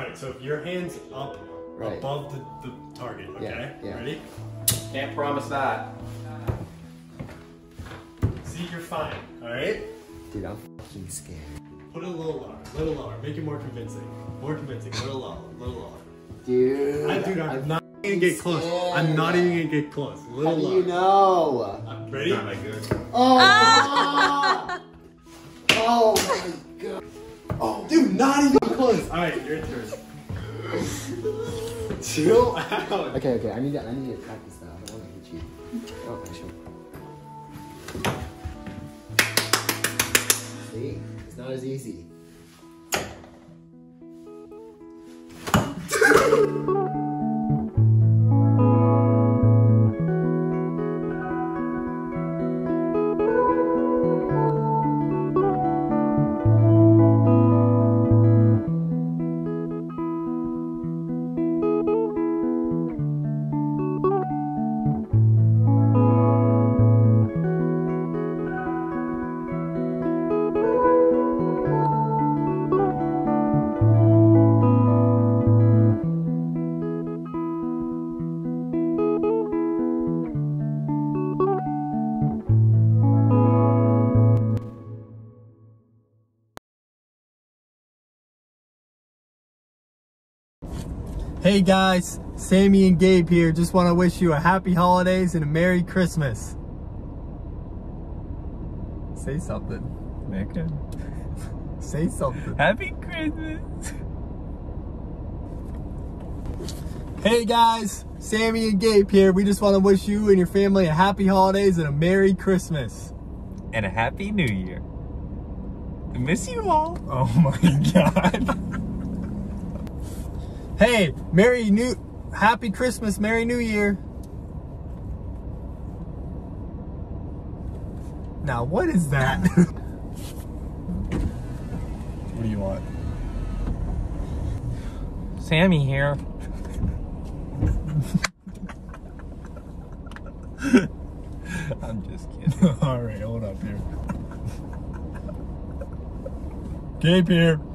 right, so if your hand's up above the target, okay? Yeah. Ready? Can't promise that. See, you're fine, alright? Dude, I'm fucking scared. Put it a little lower, make it more convincing. More convincing, a little lower. Dude, I'm not gonna get close. I'm not even gonna get close. A little how do lower. you know? Ready? Not that good. Oh! Oh my god. Oh, dude, not even close. Alright, your turn. Chill out. Okay, I need to practice that. I don't want to hit you. Oh, I should. See? It's not as easy. Hey guys, Sammy and Gabe here. Just want to wish you a happy holidays and a Merry Christmas. Say something. Megan. Say something. Happy Christmas. Hey guys, Sammy and Gabe here. We just want to wish you and your family a happy holidays and a Merry Christmas. And a Happy New Year. I miss you all. Oh my god. Hey, Happy Christmas, Merry New Year. Now, what is that? What do you want? Sammy here. I'm just kidding. All right, hold up here. Gabe here.